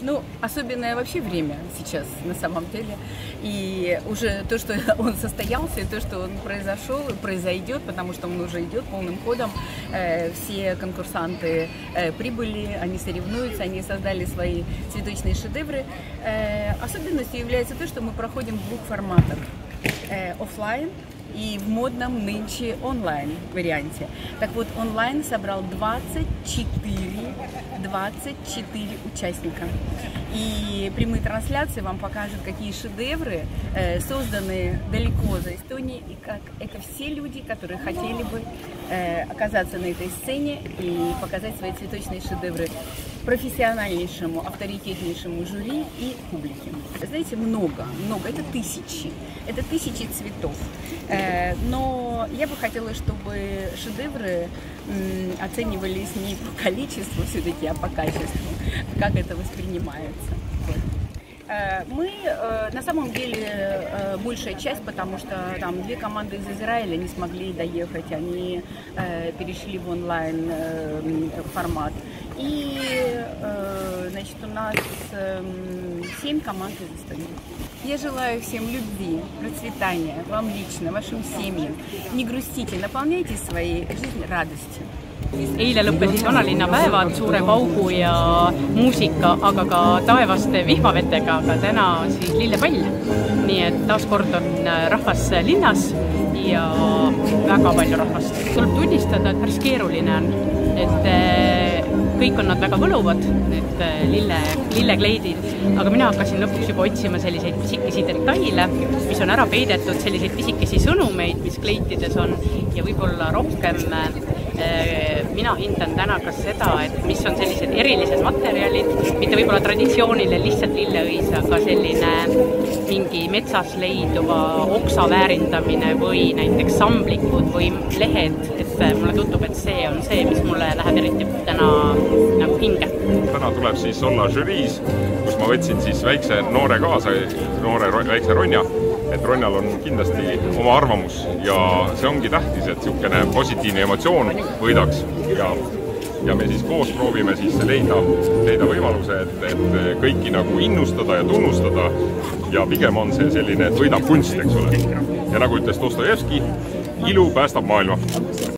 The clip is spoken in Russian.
Ну, особенное вообще время сейчас, на самом деле. И уже то, что он состоялся, и то, что он произошел, произойдет, потому что он уже идет полным ходом. Все конкурсанты прибыли, они соревнуются, они создали свои цветочные шедевры. Особенностью является то, что мы проходим в двух форматах. Оффлайн и в модном нынче онлайн варианте. Так вот, онлайн собрал 24 участника. И прямые трансляции вам покажут, какие шедевры созданы далеко за Эстонией, и как это все люди, которые хотели бы оказаться на этой сцене и показать свои цветочные шедевры профессиональнейшему, авторитетнейшему жюри и публике. Знаете, много, это тысячи цветов. Но я бы хотела, чтобы шедевры оценивались не по количеству все-таки, а по качеству, как это воспринимается. Мы на самом деле большая часть, потому что там 2 команды из Израиля не смогли доехать, они перешли в онлайн формат. И значит, у нас 7 команд из Эстонии. Я желаю всем любви, процветания, вам лично, вашим семьям. Не грустите, наполняйте своей жизнь радостью. Eile lõppesid vanalinnapäevad suure paugu ja muusika, aga ka taevaste vihmavetega, aga täna siis lillepall. Nii et taaskord on rahvas linnas ja väga palju rahvast. Tuleb tunnistada, et päris keeruline on, et kõik on nad väga võluvad, need lillekleidid, aga mina hakkasin lõpuks juba otsima selliseid pisikesi detaile, mis on ära peidetud, selliseid pisikesi sõnumeid, mis kleitides on ja võib-olla rohkem mina hindan täna ka seda, et mis on sellised erilised materjalid, mitte võib-olla traditsioonile lihtsalt lilleõis, aga selline mingi metsas leiduva oksa väärindamine või näiteks samblikud või lehed, et mulle tundub, et see on see, mis mulle läheb eriti täna nagu hinge. Täna tuleb siis olla žüriis, kus ma võtsin siis väikse noore kaasa, väikse Ronja, et Ronjal on kindlasti oma arvamus ja see ongi tähtis, et niisugune positiivne emotsioon võidaks ja me siis koos proovime siis leida võimaluse, et kõiki nagu innustada ja tunnustada ja pigem on see selline, et võidab kunst, eks ole. Ja nagu ütles Dostojevski, ilu päästab maailma.